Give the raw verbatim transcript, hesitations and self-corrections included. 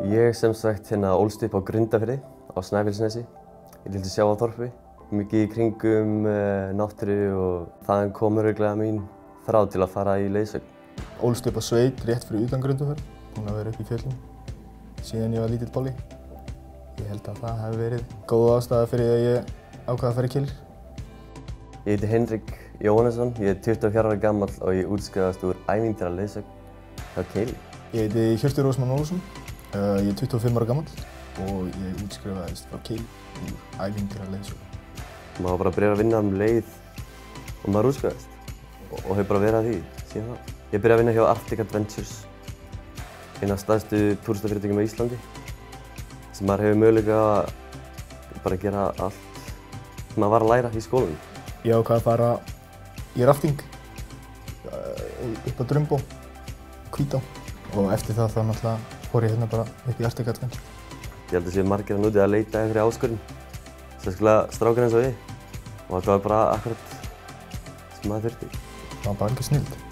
Ég sem sagt hérna ólst upp á Grundarfirði á Snæfellsnesi í litlu sjávarþorpi. Mikið í kringum uh, náttúru og þaðan kom örugglega mín þrá til að fara í leiðsögn. Ólst upp á sveit rétt fyrir utan Grundarfjörð, búinn að vera upp í fjöllum síðan ég var lítill bolli. Ég held að það hefði verið góð ástæða fyrir að ég ákvað að fara í Keilir. Ég heiti Henrik Jóhannesson, ég er tuttugu og fjögurra ára gamall og ég útskrifaðist úr ævintýraleiðsögn hjá Keilir. Ég heiti Hjörtur Rósmann Ólafsson, uh, ég er tuttugu og fimm ára gamall og ég útskrifaðist frá Keilir úr ævintýraleiðsögn. Maður var bara að byrja að vinna um leið og maður útskrifaðist og, og hefur bara verið að því síðan þá. Ég byrjaði að vinna hjá Arctic Adventures, eina af stærstu túristafyrirtækjum á Íslandi, sem maður hefur möguleika að bara gera allt sem maður var að læra í skólanum. Ég ákvað að fara í rafting upp á Drumbó, Hvítá, og eftir það þá náttúrulega fór ég hérna bara upp í Arctic Adventures. Ég held að séu margir að núti að leita eftir áskorun, sérstaklega strákar eins og við, og þetta var bara akkurat sem maður þurfti. Það var bara algjör snilld.